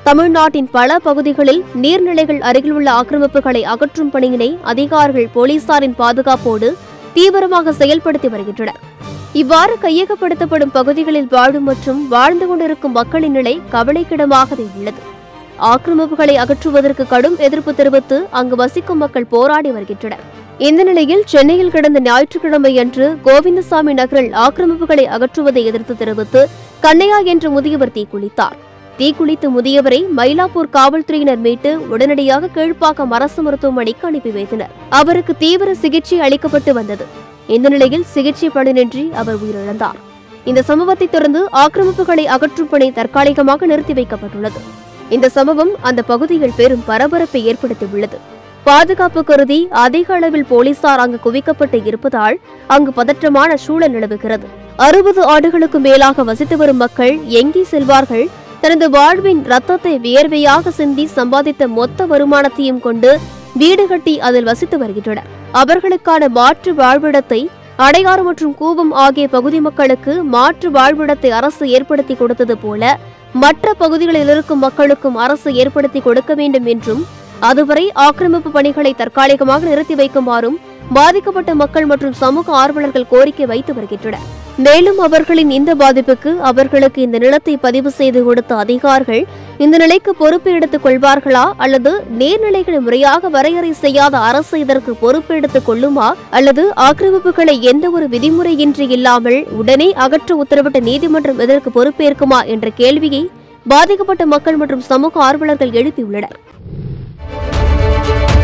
தமிழ்நாட்டின் பல பகுதிகளில் நீர்நிலைகள் அருகில் உள்ள ஆக்கிரமிப்புகளை அகற்றும் பணியினை அதிகாரிகள் போலீசாரின் பாதுகாப்போடு தீவிரமாக செயல்படுத்தி வருகின்றனர். இவ்வாறு கையகப்படுத்தப்படும் பகுதிகளில் வாழும் மற்றும் வாழ்ந்து கொண்டிருக்கும் மக்களின் நிலை கவலைக்கிடமாகவே உள்ளது. ஆக்கிரமிப்புகளை அகற்றுவதற்கு கடும் எதிர்ப்பு தெரிவித்து அங்கு வசிக்கும் மக்கள் போராடி வருகின்றனர். இந்த நிலையில் சென்னையில் கடந்த ஞாயிற்றுக்கிழமை அன்று கோவிந்தசாமி நகரில் ஆக்கிரமிப்புகளை அகற்றுவதை எதிர்த்து தெரிவித்து கண்ணையா என்ற முதியவர் தீக்குளித்தார். தீக்குளித்த முதியவரை மயிலாப்பூர் காவல்துறையினர் மீட்டு உடனடியாக கீழ்ப்பாக்கம் அரசு மருத்துவமனைக்கு அனுப்பி வைத்தனர். அவருக்கு தீவிர சிகிச்சை அளிக்கப்பட்டு வந்தது. இந்த நிலையில் சிகிச்சை பலனின்றி அவர் உயிரிழந்தார். இந்த சம்பவத்தை தொடர்ந்து ஆக்கிரமிப்புகளை அகற்றும் பணி தற்காலிகமாக நிறுத்தி வைக்கப்பட்டுள்ளது. இந்த சம்பவம் அந்த பகுதியில் பெரும் பரபரப்பை ஏற்படுத்தியுள்ளது. பாதுகாப்பு கருதி அதிக அளவில் போலீசார் அங்கு குவிக்கப்பட்டு இருப்பதால் அங்கு பதற்றமான சூழல் நிலவுகிறது. 60 ஆண்டுகளுக்கு மேலாக வசித்து வரும் மக்கள் எங்கே செல்வார்கள்? தனது வாழ்வின் ரத்தத்தை வியர்வையாக சிந்தி சம்பாதித்த மொத்த வருமானத்தையும் கொண்டு வீடு கட்டி அதில் வசித்து வருகின்றனர். அவர்களுக்கான மாற்று வாழ்விடத்தை அடையாறு மற்றும் கூவம் ஆகிய பகுதி மக்களுக்கு மாற்று வாழ்விடத்தை அரசு ஏற்படுத்தி கொடுத்தது போல மற்ற பகுதிகளில் இருக்கும் மக்களுக்கும் அரசு ஏற்படுத்தி கொடுக்க வேண்டும் என்றும் அதுவரை ஆக்கிரமிப்பு பணிகளை தற்காலிகமாக நிறுத்தி வைக்குமாறும் பாதிக்கப்பட்ட மக்கள் மற்றும் சமூக ஆர்வலர்கள் கோரிக்கை வைத்து வருகின்றனர். மேலும் அவர்களின் இந்த பாதிப்புக்கு அவர்களுக்கு இந்த நிலத்தை பதிவு செய்து கொடுத்த அதிகாரிகள் இந்த நிலைக்கு பொறுப்பு எடுத்துக் கொள்வார்களா அல்லது நீர்நிலைகளை முறையாக வரையறை செய்யாத அரசு இதற்கு பொறுப்பு எடுத்துக் கொள்ளுமா அல்லது ஆக்கிரமிப்புகளை எந்த ஒரு விதிமுறையின்றி இல்லாமல் உடனே அகற்ற உத்தரவிட்ட நீதிமன்றம் இதற்கு பொறுப்பேற்குமா என்ற கேள்வியை பாதிக்கப்பட்ட மக்கள் மற்றும் சமூக ஆர்வலர்கள் எழுப்பியுள்ளனர்.